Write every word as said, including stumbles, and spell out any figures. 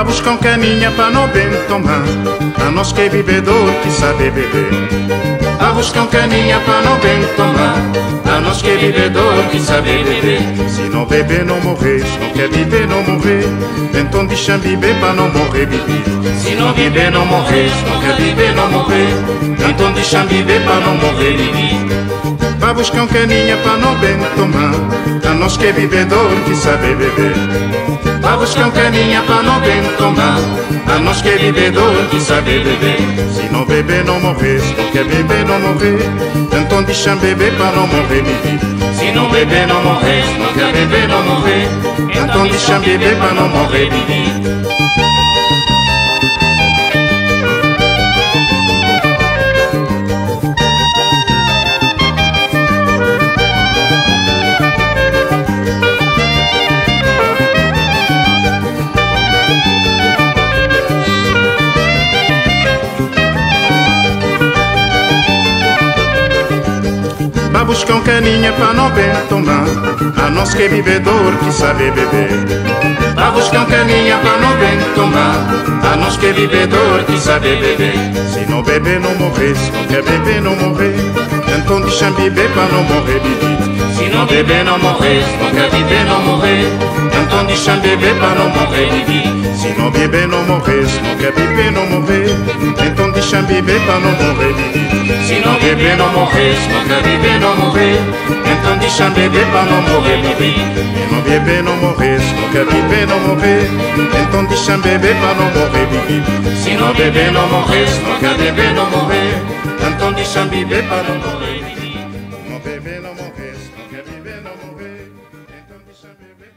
Pra buscar um caninha pra não bem tomar, a nós que é bebedor que sabe beber. Pra buscar um caninha pra não bem tomar, a nós que é bebedor que sabe beber. Se não beber não morrer, se não quer viver não morrer, então deixa beber pra não morrer beber. Se não beber não morrer, se não quer viver não morrer, então deixa beber pra não morrer beber. Pra buscar um caninha pra não bem tomar, a nós que é bebedor que sabe beber. Pra buscar um caninha pra não bem tomar, a nós que é bebedor que sabe beber. Se não beber não morrer, se não quer beber não morrer, então deixa beber pra não morrer beber. Se não beber não morrer, se não quer beber não morrer, então deixa beber pra não morrer beber. Pra buscar um caninha pra não bem tomar, a nós que é bebedor que sabe beber. Pra buscar um caninha pra não bem tomar, a nós que é bebedor que sabe beber. Se não beber não morrer, se não quer beber não morrer, então deixa beber pra não morrer beber. Se não beber não morrer, se não quer beber não morrer, então deixa beber pra não morrer beber. Se não beber não morrer, se não quer beber não morrer, então deixa beber pra não morrer beber. Se não beber não morrer, se não quer beber não morrer, então deixa beber pra não morrer beber. Se não beber não morrer, se não quer beber não morrer, então deixa beber pra não morrer beber. Se não beber não morrer, se não quer beber não morrer, então deixa beber pra não morrer beber. Se não beber não morrer, se não quer beber não morrer, então deixa beber.